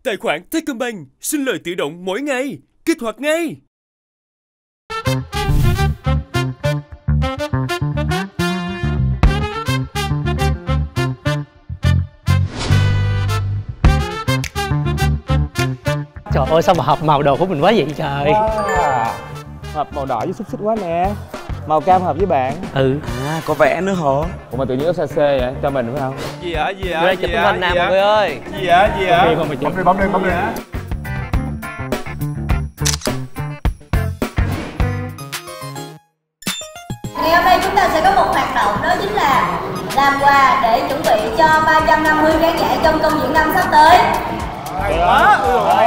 Tài khoản Techcombank xin lời tự động mỗi ngày, kích hoạt ngay. Trời ơi, sao mà hợp màu đồ của mình quá vậy trời. Hợp màu đỏ với xúc xích quá nè. Màu cam hợp với bạn. Ừ. À, có vẽ nữa hả? Ủa mà tự nhiên có xe vậy cho mình phải không? Gì ạ? Gì ạ? Đây chụp tấm hình nào mọi người ơi. Gì ạ? Gì ạ? Bấm đi. Ngày hôm nay chúng ta sẽ có một hoạt động, đó chính là làm quà để chuẩn bị cho 350 khán giả trong công diễn năm sắp tới. Hay quá.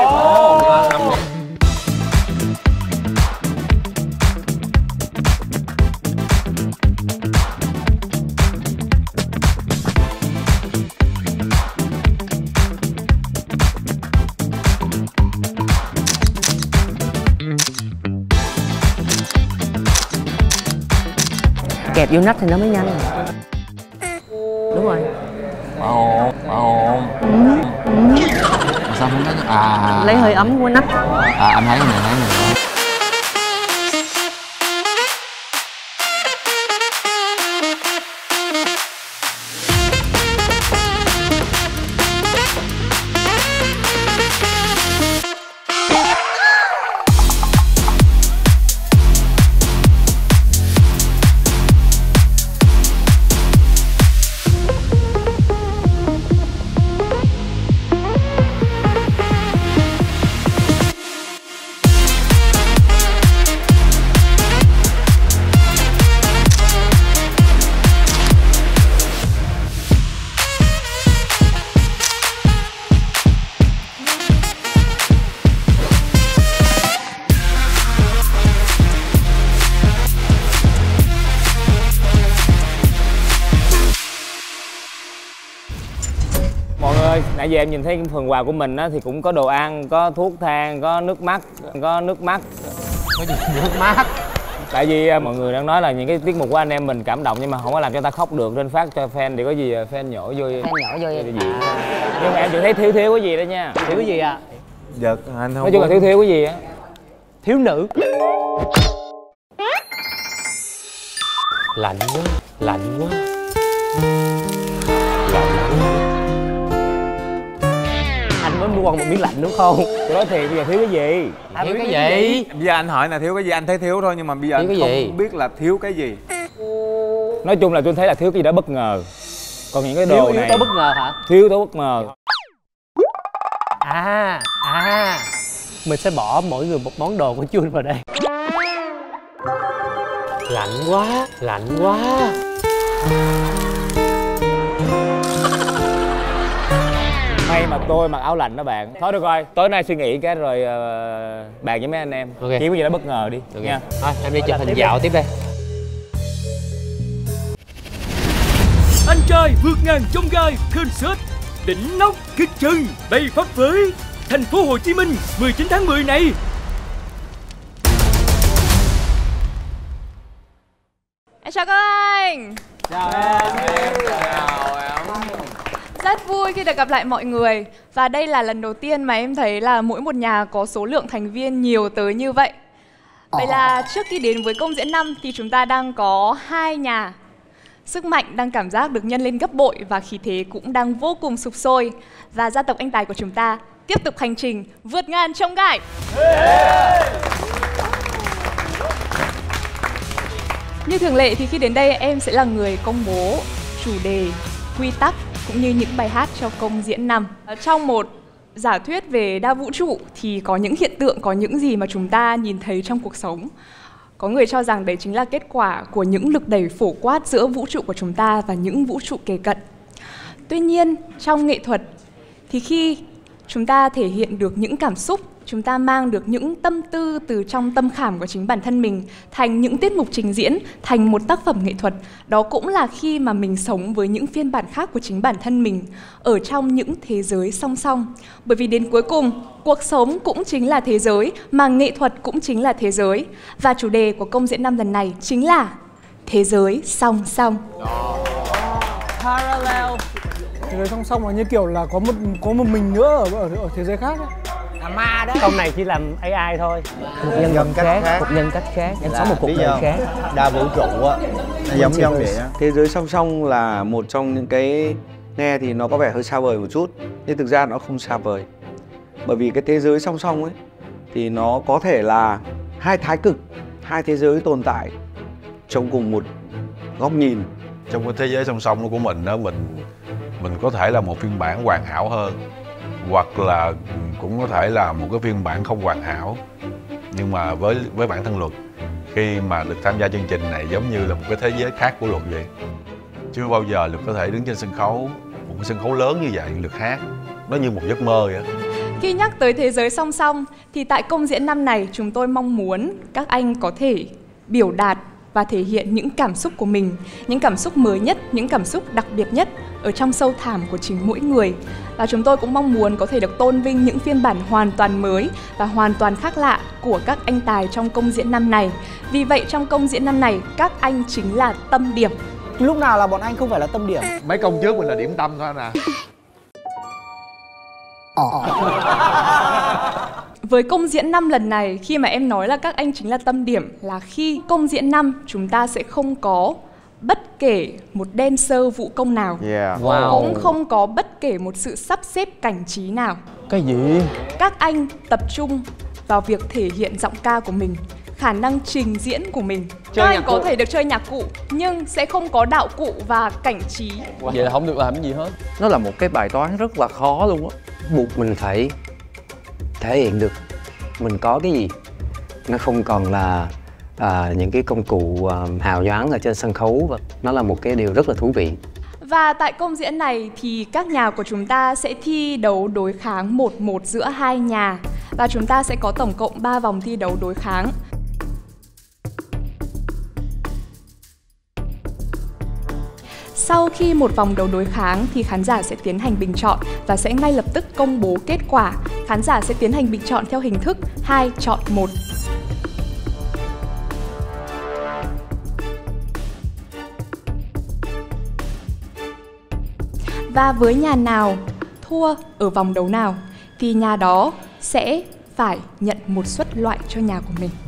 Kẹp vô nách thì nó mới nhanh. Đúng rồi. Ồn. Sao không thấy? À. Lấy hơi ấm của nách. À, anh thấy này. Mọi người, nãy giờ em nhìn thấy phần quà của mình á thì cũng có đồ ăn, có thuốc thang, có nước mắt. Có gì nước mắt? Tại vì mọi người đang nói là những cái tiết mục của anh em mình cảm động nhưng mà không có làm cho ta khóc được nên phát cho fan thì có gì fan nhổ vô. Fan nhổ vô gì. Nhưng mà em chỉ thấy thiếu cái gì đó nha. Thiếu cái gì ạ? Giật anh không. Nói chung là thiếu cái gì á. Thiếu nữ. Lạnh quá. Anh mới mua một miếng lạnh đúng không? Tôi nói thiệt, bây giờ thiếu cái gì? Thiếu cái gì? Bây giờ anh hỏi là thiếu cái gì, anh thấy thiếu thôi nhưng mà bây giờ anh không biết là thiếu cái gì. Nói chung là tôi thấy là thiếu cái gì đó bất ngờ. Còn những cái đồ này... Thiếu yếu tố bất ngờ hả? Thiếu yếu tố bất ngờ. Mình sẽ bỏ mỗi người một món đồ của Chun vào đây. Lạnh quá. May mà tôi mặc áo lạnh đó bạn. Thôi được rồi, tối nay suy nghĩ cái rồi bàn với mấy anh em. Okay. Kiếm cái gì đó bất ngờ đi nha. Thôi em đi chụp hình dạo tiếp đây. Anh trai vượt ngàn chông gai concert đỉnh nóc kích chân bay phấp phới thành phố Hồ Chí Minh 19 tháng 10 này. Em chào các anh. Chào em. Rất vui khi được gặp lại mọi người. Và đây là lần đầu tiên mà em thấy là mỗi một nhà có số lượng thành viên nhiều tới như vậy. Vậy là trước khi đến với công diễn năm thì chúng ta đang có 2 nhà. Sức mạnh đang cảm giác được nhân lên gấp bội và khí thế cũng đang vô cùng sục sôi. Và gia tộc Anh Tài của chúng ta tiếp tục hành trình vượt ngàn chông gai. Như thường lệ thì khi đến đây em sẽ là người công bố chủ đề, quy tắc cũng như những bài hát cho công diễn năm. Trong một giả thuyết về đa vũ trụ thì có những hiện tượng, có những gì mà chúng ta nhìn thấy trong cuộc sống. Có người cho rằng đấy chính là kết quả của những lực đẩy phổ quát giữa vũ trụ của chúng ta và những vũ trụ kề cận. Tuy nhiên, trong nghệ thuật thì khi chúng ta thể hiện được những cảm xúc, chúng ta mang được những tâm tư từ trong tâm khảm của chính bản thân mình thành những tiết mục trình diễn, thành một tác phẩm nghệ thuật. Đó cũng là khi mà mình sống với những phiên bản khác của chính bản thân mình ở trong những thế giới song song. Bởi vì đến cuối cùng, cuộc sống cũng chính là thế giới, mà nghệ thuật cũng chính là thế giới. Và chủ đề của công diễn năm lần này chính là thế giới song song. Parallel Thế giới song song là như kiểu là có một mình nữa ở thế giới khác ấy. Là ma đó. Câu này chỉ làm AI thôi. Một nhân vật khác. Một nhân cách khác. Em sống một cuộc đời khác. Đa vũ trụ á. Giống vậy á. Thế giới song song là một trong những cái nghe thì nó có vẻ hơi xa vời một chút, nhưng thực ra nó không xa vời. Bởi vì cái thế giới song song ấy thì nó có thể là hai thái cực, hai thế giới tồn tại trong cùng một góc nhìn. Trong cái thế giới song song của mình đó, mình có thể là một phiên bản hoàn hảo hơn, hoặc là cũng có thể là một cái phiên bản không hoàn hảo. Nhưng mà với bản thân Luật, khi mà được tham gia chương trình này giống như là một cái thế giới khác của Luật vậy. Chưa bao giờ Luật có thể đứng trên sân khấu, một cái sân khấu lớn như vậy, Luật hát nó như một giấc mơ vậy. Khi nhắc tới thế giới song song thì tại công diễn năm này chúng tôi mong muốn các anh có thể biểu đạt và thể hiện những cảm xúc của mình, những cảm xúc mới nhất, những cảm xúc đặc biệt nhất ở trong sâu thẳm của chính mỗi người. Và chúng tôi cũng mong muốn có thể được tôn vinh những phiên bản hoàn toàn mới và hoàn toàn khác lạ của các anh tài trong công diễn năm này. Vì vậy trong công diễn năm này, các anh chính là tâm điểm. Lúc nào là bọn anh không phải là tâm điểm? Mấy công trước mình là điểm tâm thôi nè. Với công diễn năm lần này, khi mà em nói là các anh chính là tâm điểm là khi công diễn năm chúng ta sẽ không có bất kể một dancer vũ công nào, cũng không có bất kể một sự sắp xếp cảnh trí nào. Cái gì? Các anh tập trung vào việc thể hiện giọng ca của mình, khả năng trình diễn của mình. Các anh có thể được chơi nhạc cụ nhưng sẽ không có đạo cụ và cảnh trí. Vậy là không được làm cái gì hết. Nó là một cái bài toán rất là khó luôn á. Buộc mình phải thể hiện được mình có cái gì. Nó không còn là những cái công cụ hào nhoáng ở trên sân khấu, và nó là một cái điều rất là thú vị. Và tại công diễn này thì các nhà của chúng ta sẽ thi đấu đối kháng 1-1 giữa hai nhà. Và chúng ta sẽ có tổng cộng 3 vòng thi đấu đối kháng. Sau khi một vòng đấu đối kháng thì khán giả sẽ tiến hành bình chọn và sẽ ngay lập tức công bố kết quả. Khán giả sẽ tiến hành bình chọn theo hình thức 2 chọn 1. Và với nhà nào thua ở vòng đấu nào thì nhà đó sẽ phải nhận một suất loại cho nhà của mình.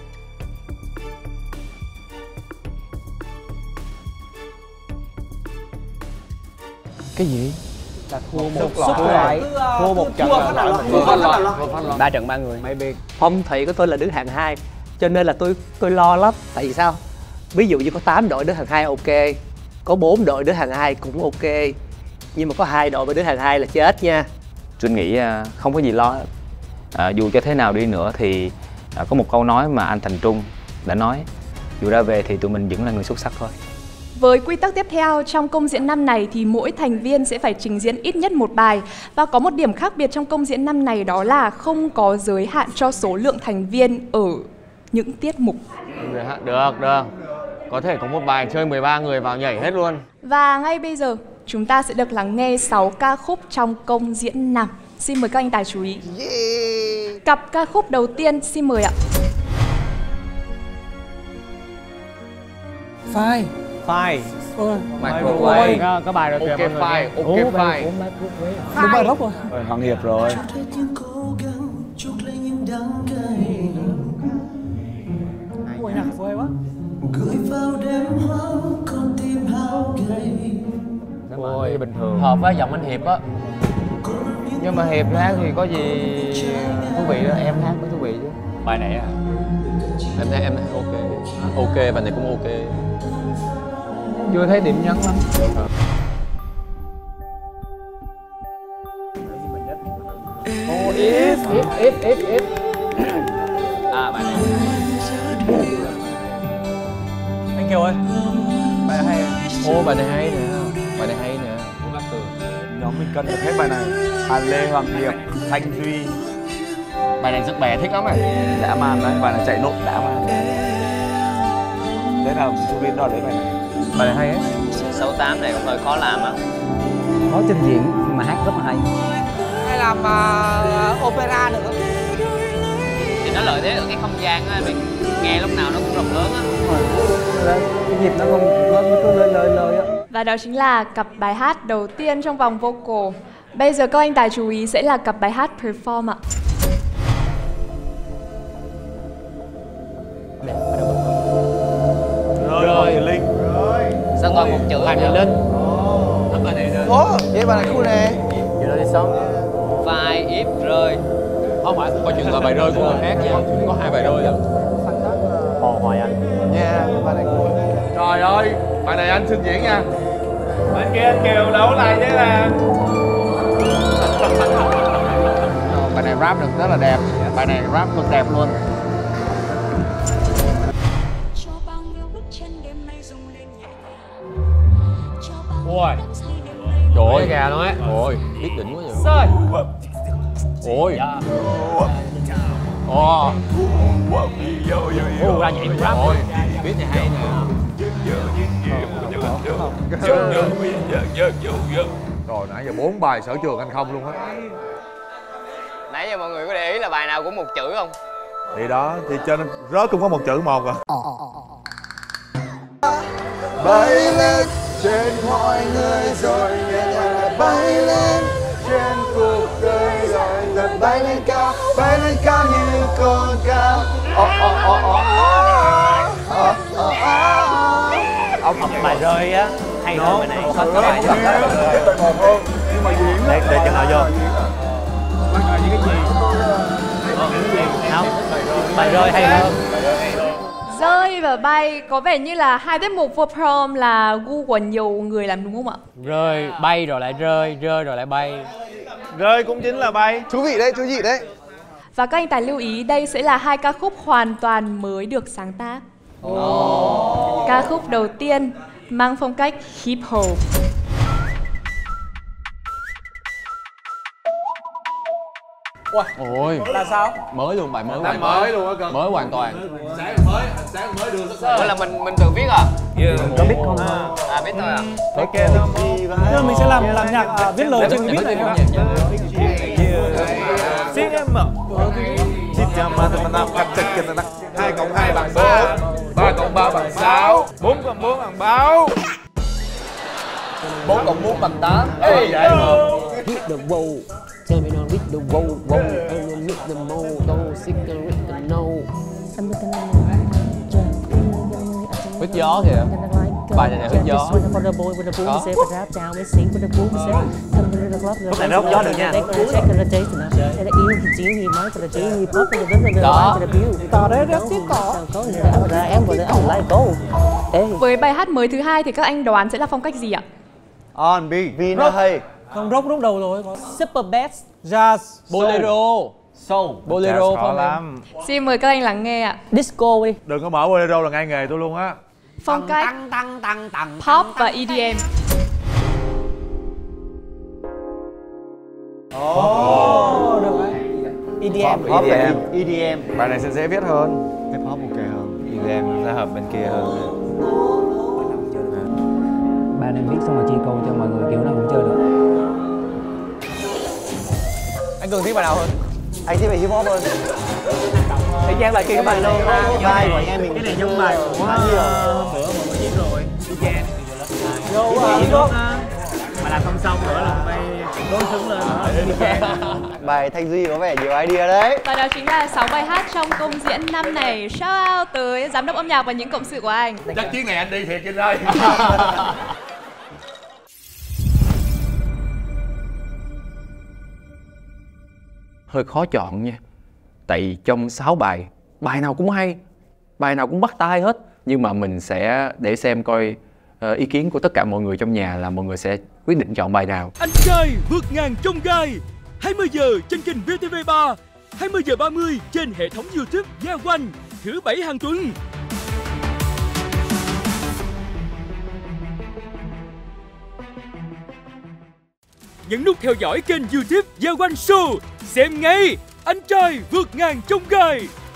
Cái gì? Là thua một suất loại. Thua một trận loại. 3 trận 3 người. Phong thủy của tôi là đứng hạng 2, cho nên là tôi lo lắm. Tại vì sao? Ví dụ như có 8 đội đứng hạng 2 ok, có 4 đội đứng hạng 2 cũng ok, nhưng mà có 2 đội mà đứng hạng 2 là chết nha. Trinh nghĩ không có gì lo. Dù cho thế nào đi nữa thì có một câu nói mà anh Thành Trung đã nói: dù ra về thì tụi mình vẫn là người xuất sắc thôi. Với quy tắc tiếp theo, trong công diễn năm này thì mỗi thành viên sẽ phải trình diễn ít nhất một bài. Và có một điểm khác biệt trong công diễn năm này đó là không có giới hạn cho số lượng thành viên ở những tiết mục. Được. Có thể có một bài chơi 13 người vào nhảy hết luôn. Và ngay bây giờ, chúng ta sẽ được lắng nghe 6 ca khúc trong công diễn năm. Xin mời các anh tài chú ý. Cặp ca khúc đầu tiên, xin mời ạ. Phai. Microwave. Có bài rồi kìa mọi người. Ok file. Đúng bài rock rồi. Hoàng Hiệp rồi. Ôi nhạc phơi quá. Ôi, bình thường. Hợp với giọng anh Hiệp á. Nhưng mà Hiệp hát thì có gì thú vị đó, em hát mới thú vị chứ. Bài này à? Em thấy ok. Ok, bài này cũng ok. Chưa thấy điểm nhấn lắm. If. Bài này. Anh Kiều ơi, bài này hay. Bài này hay nè. Nhóm mình cần được hết bài này. Hà Lê, Hoàng Hiệp, Thanh Duy. Bài này rất bè thích lắm này. Dã man đấy, bài này chạy nốt dã man. Thế nào chú Liên đòi lấy bài này. Bài này hay ấy. 68 này cũng hơi khó làm á. Có trình diễn mà hát rất là hay. Hay làm opera nữa. Thì nó lợi thế ở cái không gian á, mình nghe lúc nào nó cũng rộng lớn á. Cái nhịp nó không nó cứ lời á. Và đó chính là cặp bài hát đầu tiên trong vòng vocal. Bây giờ các anh tài chú ý sẽ là cặp bài hát perform ạ. Rồi Linh. Sao còn một chữ Bài này lên. Ủa, vậy bài này cool nè. Giờ nó đi xong. vai ít rơi. Không phải, coi chừng là bài rơi của người khác nha. Có 2 bài rơi. Hồ Hoài Anh. Yeah, bài này cool. Trời ơi, bài này anh xin diễn nha. Bên kia anh Kiều đấu lại chứ là. Bài này rap được rất là đẹp. Bài này rap cực đẹp luôn. Ôi. Trời ơi, gà nó á. Ôi, biết đỉnh quá vậy. Ôi. Ồ. Ra vậy rap. Ôi, biết này hay nè. Rồi nãy giờ 4 bài sở trường anh không luôn á. Nãy giờ mọi người có để ý là bài nào cũng một chữ không? Thì đó, thì trên rớt cũng có một chữ một à. Bay lên trên mọi người rồi nhẹ nhàng bay lên trên cuộc đời rồi dần bay lên cao như con cá. Ông bài rơi á hay hơn bài này. Hết có bài một hơn nhưng mà diễn để cho họ vô. Bắt đầu những cái gì? Không, bài rơi hay hơn. Rơi và bay có vẻ như là hai tiết mục vô prom là gu của nhiều người làm đúng không ạ? Rơi, bay rồi lại rơi, rơi rồi lại bay. Rơi cũng chính là bay. Thú vị đấy, thú vị đấy. Và các anh tài lưu ý đây sẽ là hai ca khúc hoàn toàn mới được sáng tác. Ca khúc đầu tiên mang phong cách hip hop. Ôi. Là sao? Mới luôn, bài mới. Mới luôn á cơ. Mới hoàn toàn. Sáng mới đưa Ủa là mình tự viết à? Có biết không? À biết thôi à? Ok thôi. Mình sẽ làm nhạc viết lời trên cái beat này. Xin em mở. 2 cộng 2 bằng 4, 3 cộng 3 bằng 6, 4 cộng 4 bằng báo, 4 cộng 4 bằng 8. Ê vậy mà. Hit the road, tell me don't hit the road, and hit the moto, cigarette the no. Hít gió kìa. Bài này là hít gió. Lúc này nó hút gió được nha. Với bài hát mới thứ hai thì các anh đoán sẽ là phong cách gì ạ? R&B. Vì nó hay. Không, rock lúc đầu rồi. Super bass, jazz, Bolero. Soul. Bolero phong lắm. Xin mời các anh lắng nghe ạ. disco đi. Đừng có mở Bolero là ngay nghề tôi luôn á. Phong cách pop và EDM. Được đấy. EDM. Pop và EDM. Bài này sẽ dễ viết hơn. Hip hop ok hơn. EDM sẽ hợp bên kia hơn. Bài này viết xong rồi chia câu cho mọi người kiểu nào cũng chơi được. Anh Cường thích bài nào hơn? Anh thích bài hip hop hơn. Thời gian lại kia cái bài lâu. Vai của anh em mình. Cái này giống bài của bữa mọi người diễn rồi. Vô mà làm không xong nữa là phải đối xứng lên. Bài Thanh Duy có vẻ nhiều idea đấy. Và đó chính là 6 bài hát trong công diễn năm này. Shout out tới giám đốc âm nhạc và những cộng sự của anh. Chắc chuyến này anh đi thiệt trên đây. Hơi khó chọn nha. Tại trong 6 bài, bài nào cũng hay, bài nào cũng bắt tai hết. Nhưng mà mình sẽ để xem coi ý kiến của tất cả mọi người trong nhà là mọi người sẽ quyết định chọn bài nào. Anh trai vượt ngàn chông gai 20 giờ trên kênh VTV3, 20 giờ 30 trên hệ thống YouTube Gia Oanh, thứ 7 hàng tuần. Nhấn nút theo dõi kênh YouTube Gia Oanh Show, xem ngay Anh trai vượt ngàn chông gai.